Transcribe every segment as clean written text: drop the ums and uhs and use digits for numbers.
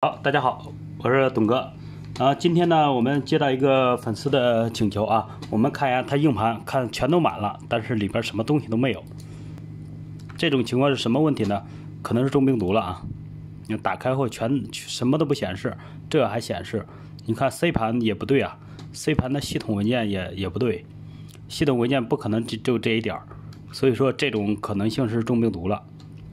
好，大家好，我是董哥。今天呢，我们接到一个粉丝的请求啊，我们看一下他硬盘，看全都满了，但是里边什么东西都没有。这种情况是什么问题呢？可能是中病毒了啊！你打开后什么都不显示，这还显示。你看 C 盘也不对啊 ，C 盘的系统文件也不对，系统文件不可能就这一点，所以说这种可能性是中病毒了。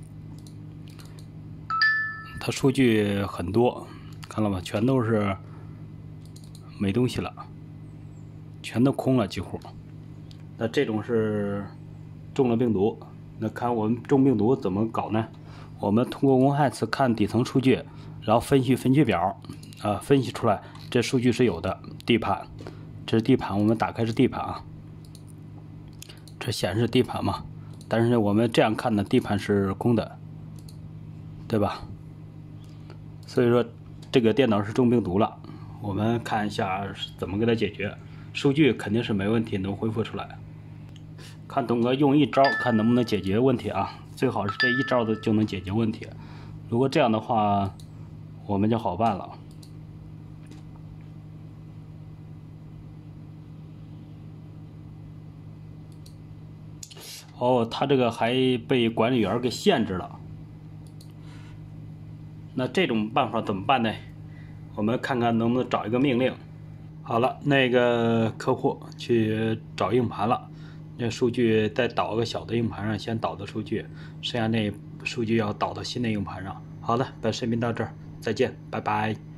它数据很多，看了吗？全都是没东西了，全都空了几乎。那这种是中了病毒。那看我们中病毒怎么搞呢？我们通过危害词看底层数据，然后分析分区表，分析出来这数据是有的。地盘，这是地盘，我们打开是地盘啊，这显示地盘嘛。但是我们这样看呢，地盘是空的，对吧？所以说这个电脑是中病毒了，我们看一下怎么给它解决。数据肯定是没问题，能恢复出来。看董哥用一招，看能不能解决问题啊！最好是这一招的就能解决问题。如果这样的话，我们就好办了。哦，他这个还被管理员给限制了。那这种办法怎么办呢？我们看看能不能找一个命令。好了，那个客户去找硬盘了，那数据再导个小的硬盘上，先导的数据，剩下那数据要导到新的硬盘上。好的，本视频到这儿，再见，拜拜。